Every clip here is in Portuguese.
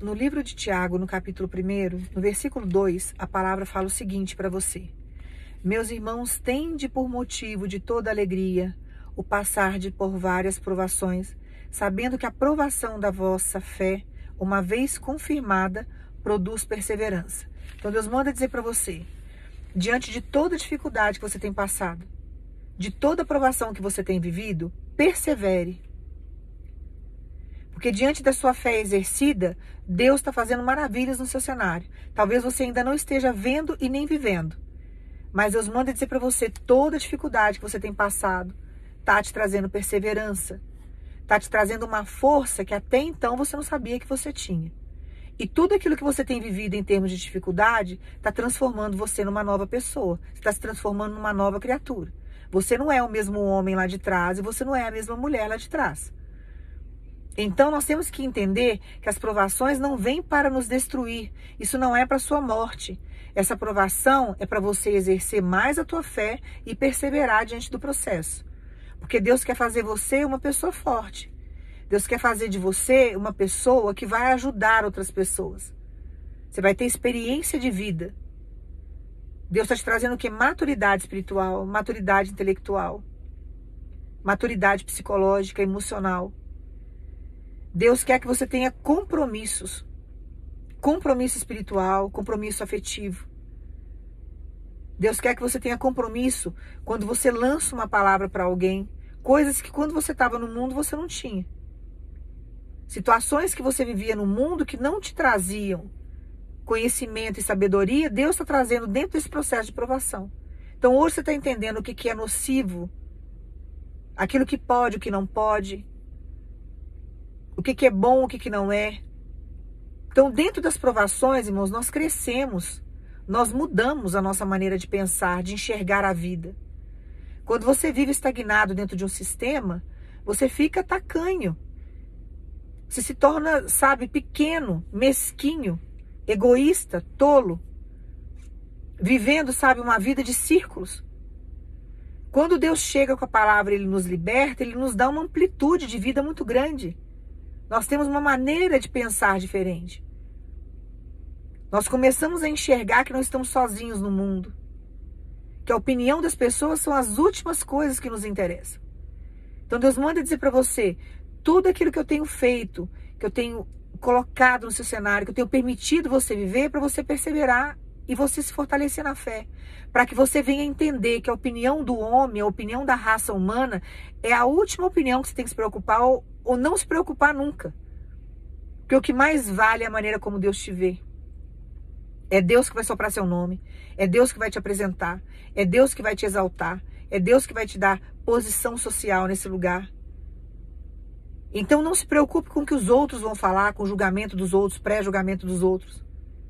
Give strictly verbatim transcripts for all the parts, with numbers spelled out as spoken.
no livro de Tiago, no capítulo primeiro, no versículo dois, a palavra fala o seguinte para você. Meus irmãos, tende por motivo de toda alegria o passar de por várias provações, sabendo que a provação da vossa fé, uma vez confirmada, produz perseverança. Então Deus manda dizer para você, diante de toda dificuldade que você tem passado, de toda provação que você tem vivido, persevere. Porque diante da sua fé exercida, Deus está fazendo maravilhas no seu cenário. Talvez você ainda não esteja vendo e nem vivendo. Mas Deus manda dizer para você, toda dificuldade que você tem passado está te trazendo perseverança. Está te trazendo uma força que até então você não sabia que você tinha. E tudo aquilo que você tem vivido em termos de dificuldade está transformando você numa nova pessoa. Está se transformando numa nova criatura. Você não é o mesmo homem lá de trás e você não é a mesma mulher lá de trás. Então nós temos que entender que as provações não vêm para nos destruir. Isso não é para a sua morte. Essa provação é para você exercer mais a tua fé e perseverar diante do processo. Porque Deus quer fazer você uma pessoa forte. Deus quer fazer de você uma pessoa que vai ajudar outras pessoas. Você vai ter experiência de vida. Deus está te trazendo o quê? Maturidade espiritual, maturidade intelectual, maturidade psicológica, emocional. Deus quer que você tenha compromissos. Compromisso espiritual, compromisso afetivo. Deus quer que você tenha compromisso quando você lança uma palavra para alguém. Coisas que quando você estava no mundo você não tinha. Situações que você vivia no mundo que não te traziam conhecimento e sabedoria, Deus está trazendo dentro desse processo de provação. Então hoje você está entendendo o que, que é nocivo, aquilo que pode, o que não pode, o que, que é bom, o que, que não é. Então dentro das provações, irmãos, nós crescemos, nós mudamos a nossa maneira de pensar, de enxergar a vida. Quando você vive estagnado dentro de um sistema, você fica tacanho. Você se torna, sabe, pequeno, mesquinho, egoísta, tolo, vivendo, sabe, uma vida de círculos. Quando Deus chega com a palavra, Ele nos liberta, Ele nos dá uma amplitude de vida muito grande. Nós temos uma maneira de pensar diferente. Nós começamos a enxergar que não estamos sozinhos no mundo. Que a opinião das pessoas são as últimas coisas que nos interessam. Então Deus manda dizer para você, tudo aquilo que eu tenho feito, que eu tenho colocado no seu cenário, que eu tenho permitido você viver, para você perseverar e você se fortalecer na fé. Para que você venha entender que a opinião do homem, a opinião da raça humana, é a última opinião que você tem que se preocupar ou, ou não se preocupar nunca. Porque o que mais vale é a maneira como Deus te vê. É Deus que vai soprar seu nome, é Deus que vai te apresentar, é Deus que vai te exaltar, é Deus que vai te dar posição social nesse lugar. Então não se preocupe com o que os outros vão falar, com o julgamento dos outros, pré-julgamento dos outros.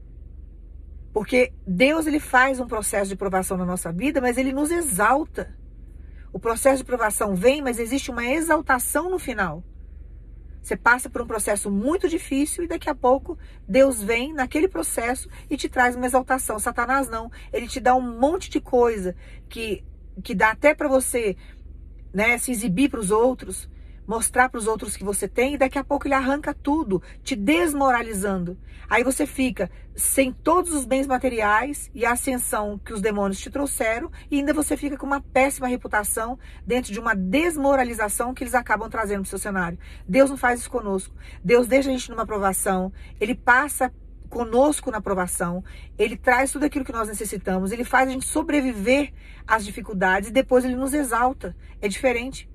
Porque Deus, ele faz um processo de provação na nossa vida, mas ele nos exalta. O processo de provação vem, mas existe uma exaltação no final. Você passa por um processo muito difícil e daqui a pouco Deus vem naquele processo e te traz uma exaltação. Satanás não, ele te dá um monte de coisa que, que dá até para você, né, se exibir para os outros, mostrar para os outros que você tem, e daqui a pouco ele arranca tudo, te desmoralizando. Aí você fica sem todos os bens materiais e a ascensão que os demônios te trouxeram, e ainda você fica com uma péssima reputação dentro de uma desmoralização que eles acabam trazendo para o seu cenário. Deus não faz isso conosco. Deus deixa a gente numa provação, ele passa conosco na provação, ele traz tudo aquilo que nós necessitamos, ele faz a gente sobreviver às dificuldades e depois ele nos exalta. É diferente.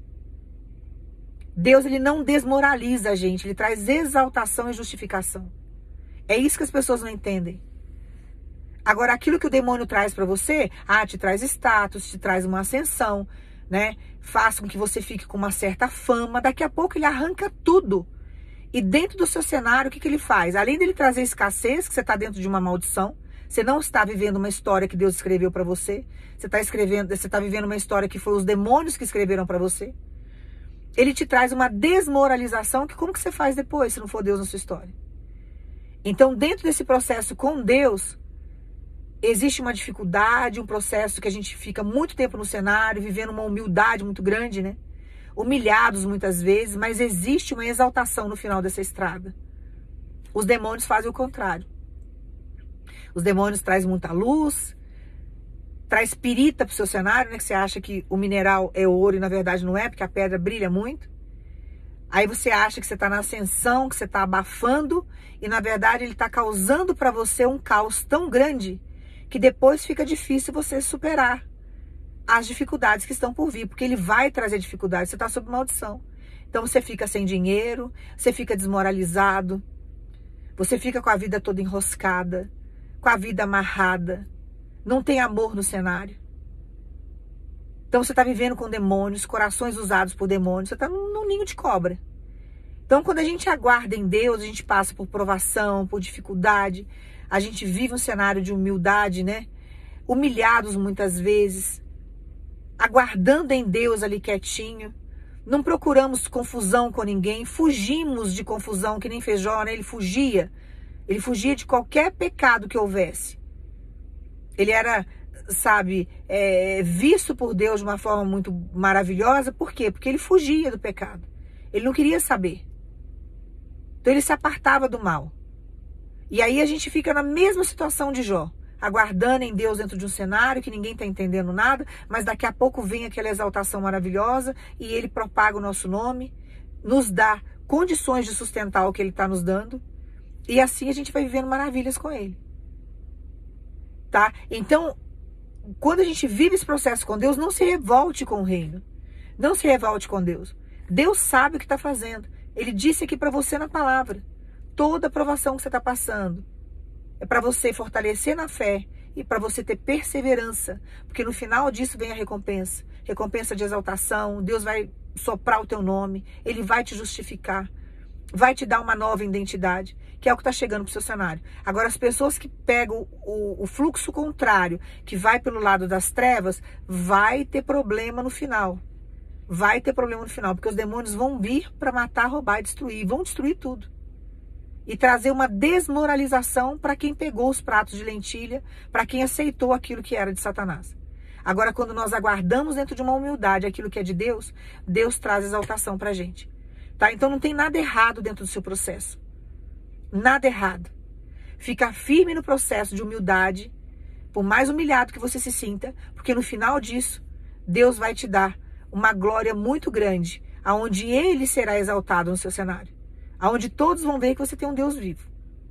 Deus, ele não desmoraliza a gente, ele traz exaltação e justificação. É isso que as pessoas não entendem. Agora, aquilo que o demônio traz para você, ah, te traz status, te traz uma ascensão, né? Faz com que você fique com uma certa fama, daqui a pouco ele arranca tudo. E dentro do seu cenário, o que, que ele faz? Além dele trazer escassez, que você está dentro de uma maldição, você não está vivendo uma história que Deus escreveu para você, você está escrevendo, você está vivendo uma história que foi os demônios que escreveram para você. Ele te traz uma desmoralização que como que você faz depois, se não for Deus na sua história? Então, dentro desse processo com Deus, existe uma dificuldade, um processo que a gente fica muito tempo no cenário, vivendo uma humildade muito grande, né? Humilhados muitas vezes, mas existe uma exaltação no final dessa estrada. Os demônios fazem o contrário. Os demônios trazem muita luz, traz pirita para o seu cenário, né? Que você acha que o mineral é ouro e na verdade não é, porque a pedra brilha muito. Aí você acha que você está na ascensão, que você está abafando, e na verdade ele está causando para você um caos tão grande que depois fica difícil você superar as dificuldades que estão por vir, porque ele vai trazer dificuldades, você está sob maldição. Então você fica sem dinheiro, você fica desmoralizado, você fica com a vida toda enroscada, com a vida amarrada, não tem amor no cenário. Então você está vivendo com demônios, corações usados por demônios, você está num, num ninho de cobra. Então quando a gente aguarda em Deus, a gente passa por provação, por dificuldade, a gente vive um cenário de humildade, né? Humilhados muitas vezes, aguardando em Deus ali quietinho, não procuramos confusão com ninguém, fugimos de confusão, que nem fez Jó, né? Ele fugia, ele fugia de qualquer pecado que houvesse. Ele era, sabe, é, visto por Deus de uma forma muito maravilhosa. Por quê? Porque ele fugia do pecado. Ele não queria saber. Então ele se apartava do mal. E aí a gente fica na mesma situação de Jó, aguardando em Deus dentro de um cenário que ninguém está entendendo nada, mas daqui a pouco vem aquela exaltação maravilhosa e ele propaga o nosso nome, nos dá condições de sustentar o que ele está nos dando, e assim a gente vai vivendo maravilhas com ele. Tá? Então, quando a gente vive esse processo com Deus, não se revolte com o reino. Não se revolte com Deus. Deus sabe o que está fazendo. Ele disse aqui para você na palavra. Toda a provação que você está passando é para você fortalecer na fé e para você ter perseverança. Porque no final disso vem a recompensa. Recompensa de exaltação. Deus vai soprar o teu nome. Ele vai te justificar. Vai te dar uma nova identidade, que é o que está chegando para o seu cenário. Agora, as pessoas que pegam o, o fluxo contrário, que vai pelo lado das trevas, vai ter problema no final. Vai ter problema no final, porque os demônios vão vir para matar, roubar e destruir. Vão destruir tudo. E trazer uma desmoralização para quem pegou os pratos de lentilha, para quem aceitou aquilo que era de Satanás. Agora, quando nós aguardamos dentro de uma humildade aquilo que é de Deus, Deus traz exaltação para a gente. Tá? Então não tem nada errado dentro do seu processo. Nada errado. Fica firme no processo de humildade, por mais humilhado que você se sinta, porque no final disso, Deus vai te dar uma glória muito grande, aonde Ele será exaltado no seu cenário. Aonde todos vão ver que você tem um Deus vivo.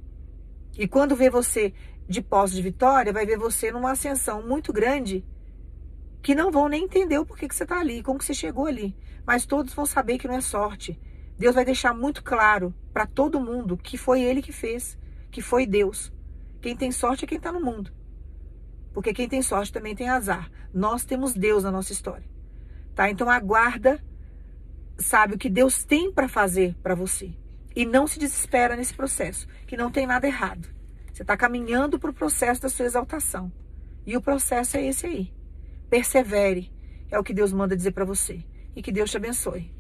E quando vê você de posse de vitória, vai ver você numa ascensão muito grande, que não vão nem entender o porquê que você está ali, como que você chegou ali. Mas todos vão saber que não é sorte. Deus vai deixar muito claro para todo mundo que foi Ele que fez, que foi Deus. Quem tem sorte é quem está no mundo. Porque quem tem sorte também tem azar. Nós temos Deus na nossa história. Tá? Então aguarda, sabe, o que Deus tem para fazer para você. E não se desespera nesse processo, que não tem nada errado. Você está caminhando para o processo da sua exaltação. E o processo é esse aí. Persevere. É o que Deus manda dizer para você. E que Deus te abençoe.